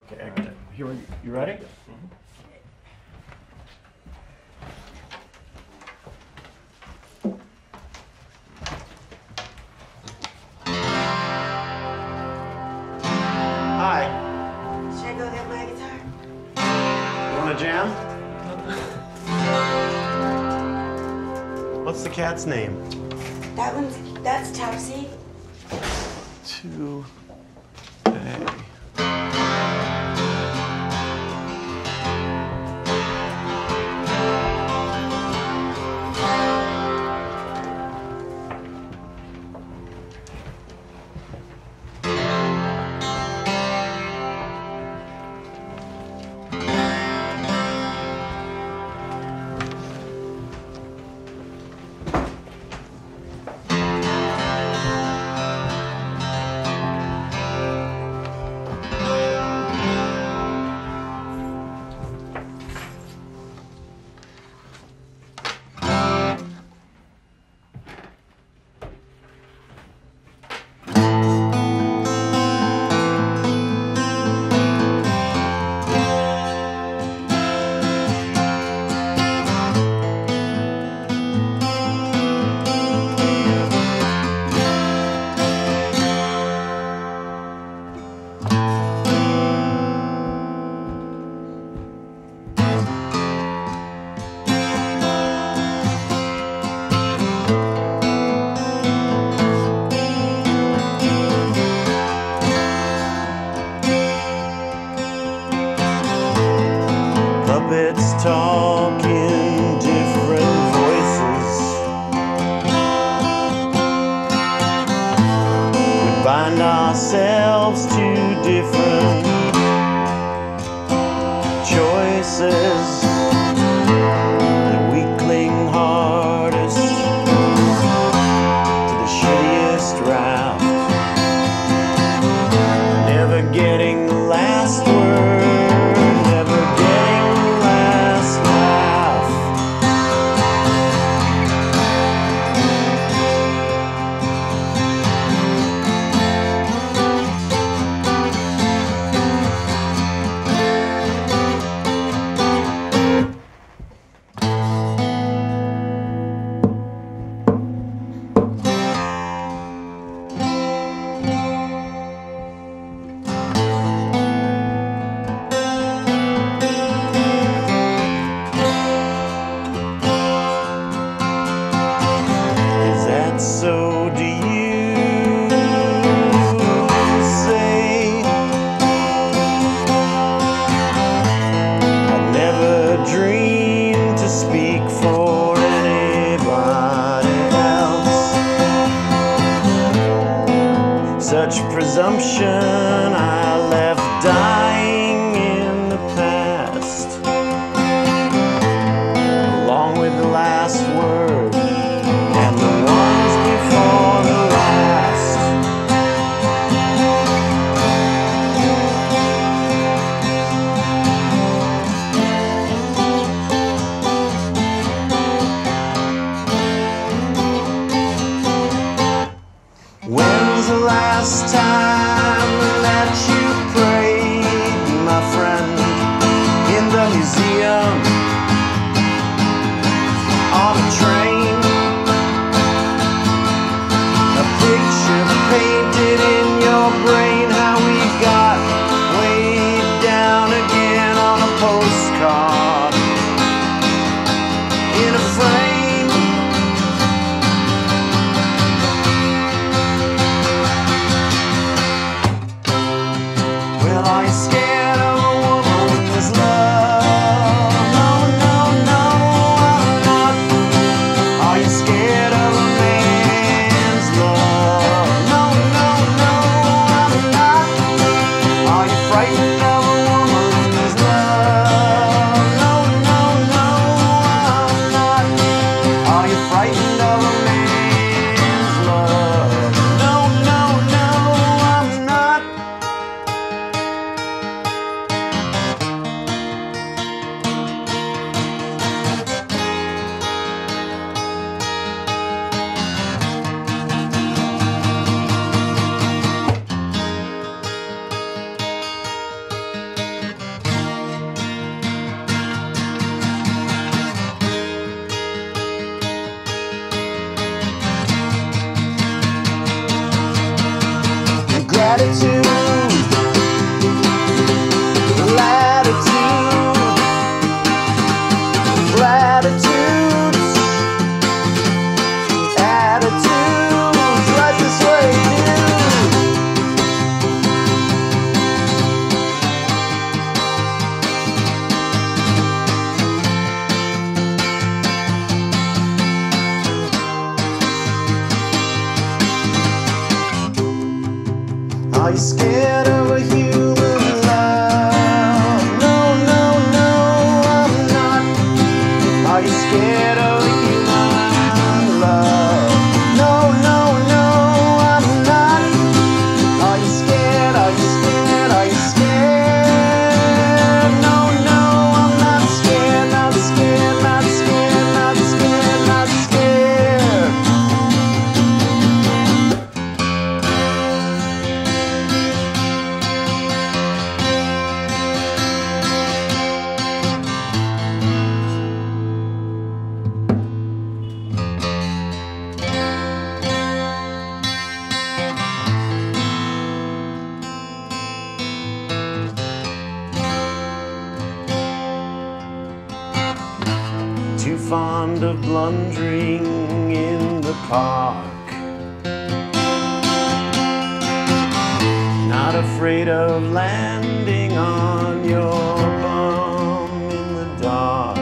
Okay, I got it. Here we, you ready? Hi. Should I go get my guitar? You want to jam? What's the cat's name? That's Topsy. Today. Puppets talk in different voices. We bind ourselves to different choices. The weak cling hardest to the shittiest route, never getting the last word, never getting the last laugh. Is that so, do you say? I'd never dreamed to speak for anybody else. Such presumption I left dying in the past, along with the last word and the ones before the last. When's the last time that you prayed, my friend, in the museum, on a train? A picture painted in your brain, how we got way down again on a postcard, in a frame. Well, are you scared of a woman who's love? No, no, no, I'm not. Are you scared of a man's love? No, no, no, I'm not. Are you frightened of a woman's love? No, no, no, I'm not. Are you frightened of a man's love? No, no, no, I'm not. fond of blundering in the park. Not afraid of landing on your bum in the dark.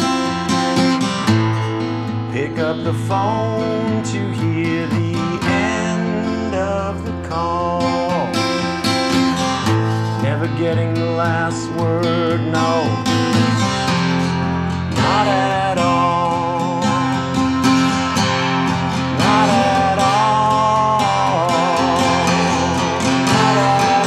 Pick up the phone to hear the end of the call. Never getting the last word, no, not at all. Not at all. Not at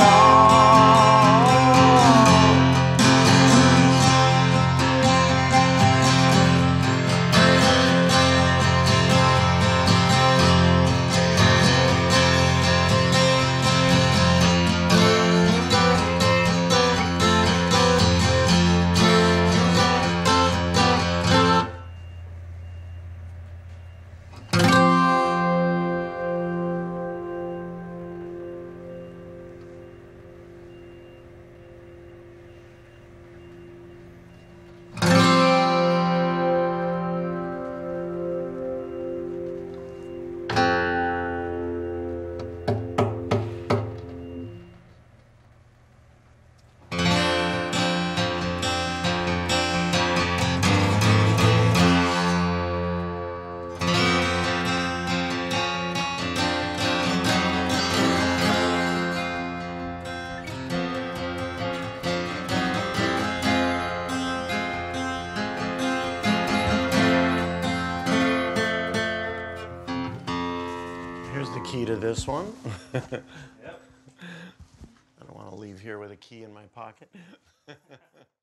Here's the key to this one. Yep. I don't want to leave here with a key in my pocket.